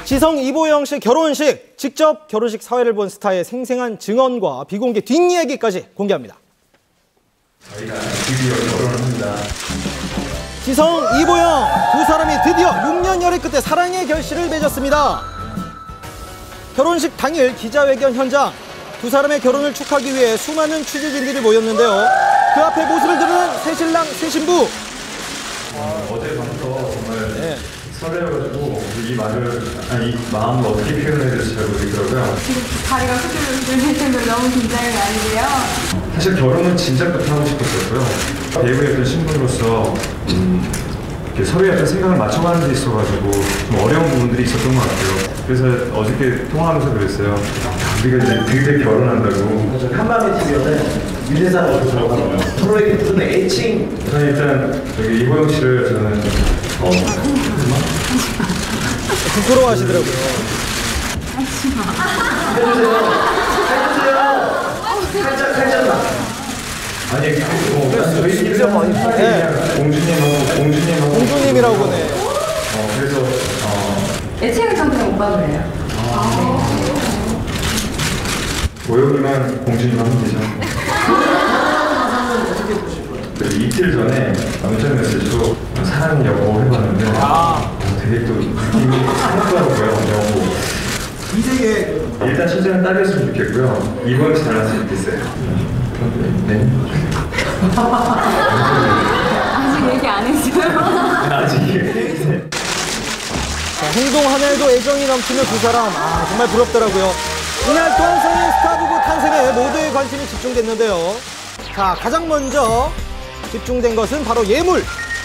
지성 이보영 씨 결혼식, 직접 결혼식 사회를 본 스타의 생생한 증언과 비공개 뒷이야기까지 공개합니다. 저희가 드디어 결혼을 합니다. 지성, 이보영 두 사람이 드디어 6년 열애 끝에 사랑의 결실을 맺었습니다. 결혼식 당일 기자회견 현장, 두 사람의 결혼을 축하하기 위해 수많은 취재진들이 모였는데요. 그 앞에 모습을 드러낸 새신랑 새신부. 어제 밤부터 정말 설레어가지고 이 마음을 어떻게 표현해야 될지 잘 모르겠더라고요. 지금 다리가 후들후들 정도로 너무 긴장이 많은데요. 사실 결혼은 진작부터 하고 싶었었고요. 배우의 어떤 신분으로서 서로의 어떤 생각을 맞춰가는 데 있어가지고 좀 어려운 부분들이 있었던 것 같아요. 그래서 어저께 통화하면서 그랬어요. 우리가 이제 드디어 결혼한다고. 한마음의 TV는 민혜사가 들어가면 서로에게 무슨 애칭. 저는 일단 저기 이보영 씨를 저는 부끄러워하시더라고요. 해주세요. 아니 저희 진짜 많이 공주님이라고 네. 그래서 애칭을 정말 오빠도 해요. 보영이만 공주님만 하면 되죠. 이틀 전에 문자 메시지로 사랑이라고 해봤는데 되게 또 느낌이 생각하더라고요. 이세계 일단 첫째는 딸이었으면 좋겠고요. 이보영 씨 닮았으면 좋겠어요. 네. 아직 얘기 안 했어요. 아직. 자, 행동 하나에도 애정이 넘치는 두 사람, 정말 부럽더라고요. 이날 또한 성인 스타 부부 탄생에 모두의 관심이 집중됐는데요. 자, 가장 먼저 집중된 것은 바로 예물.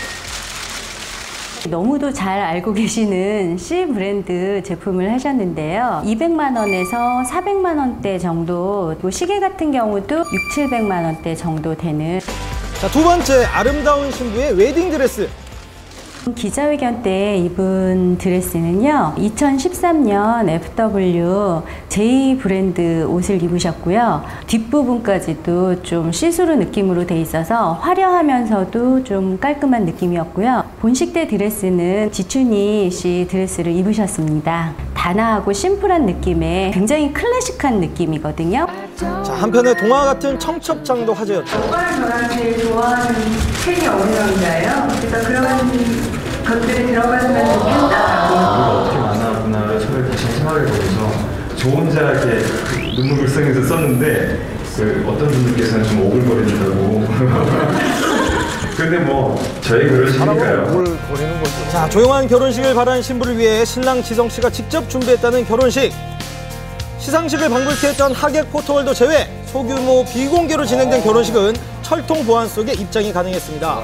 너무도 잘 알고 계시는 C 브랜드 제품을 하셨는데요. 200만 원에서 400만 원대 정도, 또 시계 같은 경우도 600~700만 원대 정도 되는. 자, 두 번째, 아름다운 신부의 웨딩 드레스. 기자회견 때 입은 드레스는요, 2013년 FW J 브랜드 옷을 입으셨고요. 뒷부분까지도 좀 시스루 느낌으로 돼 있어서 화려하면서도 좀 깔끔한 느낌이었고요. 본식 때 드레스는 지춘이 씨 드레스를 입으셨습니다. 단아하고 심플한 느낌의 굉장히 클래식한 느낌이거든요. 자, 한편에 동화 같은 청첩장도 화제였죠. 오빠랑 저랑 제일 좋아하는 책이 어느 남자예요. 그래서 그런 것들이 들어가시면 좋겠다라고. 우리가 어떻게 만나구나를 처음에 다시 생각해보면서 저 혼자 이렇게 눈물글썽해서 썼는데 어떤 분들께서는 좀 오글거리더라고. 근데 뭐 저희 결혼식이니까요. 자, 조용한 결혼식을 바란 신부를 위해 신랑 지성 씨가 직접 준비했다는 결혼식. 시상식을 방불케 했던 하객 포토월도 제외, 소규모 비공개로 진행된 결혼식은 철통 보안 속에 입장이 가능했습니다.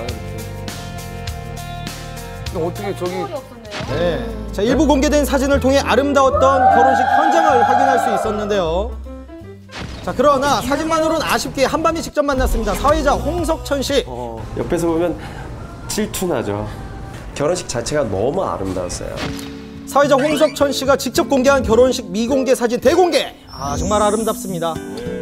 어떻게 저기 네. 자, 일부 공개된 사진을 통해 아름다웠던 결혼식 현장을 확인할 수 있었는데요. 자, 그러나 사진만으로는 아쉽게 한밤이 직접 만났습니다. 사회자 홍석천 씨. 옆에서 보면 질투나죠. 결혼식 자체가 너무 아름다웠어요. 사회자 홍석천 씨가 직접 공개한 결혼식 미공개 사진 대공개. 정말 아름답습니다.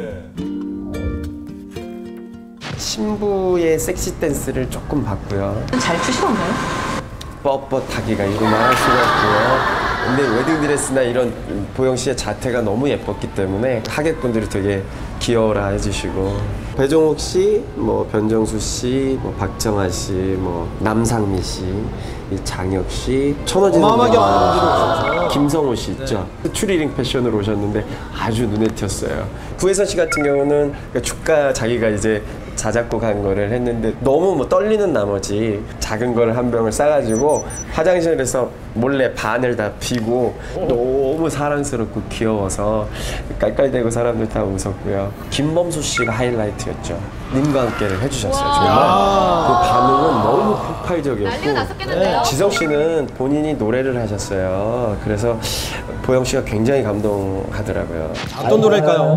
신부의 섹시 댄스를 조금 봤고요. 잘 추시던가요? 뻣뻣하기가 이루말할 수가 없고요. 근데 웨딩드레스나 이런 보영 씨의 자태가 너무 예뻤기 때문에 하객분들이 되게 귀여워라 해주시고, 배종욱 씨, 뭐 변정수 씨, 뭐 박정아 씨, 뭐 남상미 씨, 장혁 씨, 천호진 어마어마하게 선수, 김성호 씨 있죠. 추리링 패션으로 오셨는데 아주 눈에 띄었어요. 구혜선 씨 같은 경우는 주가 자기가 이제 자작곡 한 거를 했는데 너무 뭐 떨리는 나머지 작은 거를 한 병을 싸가지고 화장실에서 몰래 반을 다 피고 너무 사랑스럽고 귀여워서 깔깔대고 사람들 다 웃었고요. 김범수 씨가 하이라이트였죠. 님과 함께를 해주셨어요. 정말 그 반응은 너무 폭발적이었고, 지성 씨는 본인이 노래를 하셨어요. 그래서 보영 씨가 굉장히 감동하더라고요. 어떤 노래일까요?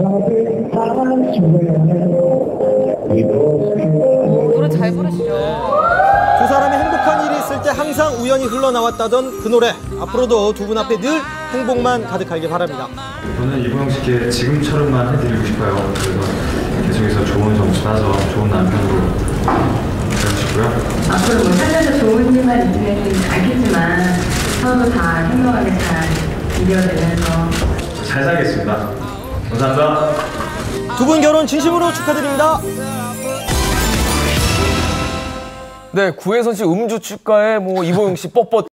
노래 잘 부르시죠. 두 사람이 행복한 일이 있을 때 항상 우연히 흘러나왔다던 그 노래. 앞으로도 두 분 앞에 늘 행복만 가득하길 바랍니다. 저는 이보영 씨께 지금처럼만 해드리고 싶어요. 그래서 계속해서 좋은 점수 따서 좋은 남편으로 되어주시고요. 앞으로 뭐 살면서 좋은 일만 있으면 알겠지만 서로 다 행복하게 잘 준비가 되면서 잘 살겠습니다. 감사합니다. 두 분 결혼 진심으로 축하드립니다. 네, 구혜선 씨 음주 축가에 뭐 이보영 씨 뻣뻣